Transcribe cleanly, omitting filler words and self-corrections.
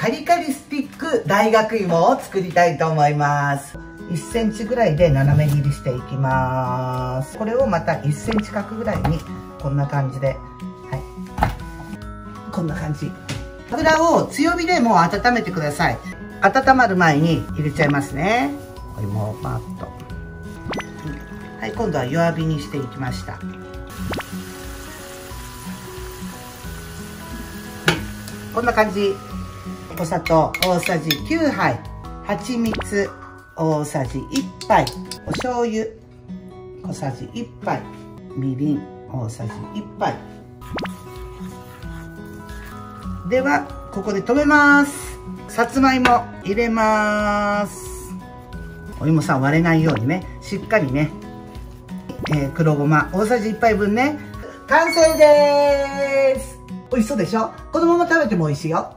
カリカリスティック大学芋を作りたいと思います。1センチぐらいで斜め切りしていきます。これをまた1センチ角ぐらいにこんな感じで、はい、こんな感じ。油を強火でもう温めてください。温まる前に入れちゃいますね。お芋をパッと。はい、今度は弱火にしていきました。こんな感じ。お砂糖大さじ9杯、蜂蜜大さじ1杯、お醤油小さじ1杯、みりん大さじ1杯。ではここで止めます。さつまいも入れます。お芋さん割れないようにね、しっかりね、黒ごま大さじ1杯分ね。完成です。美味しそうでしょ。このまま食べても美味しいよ。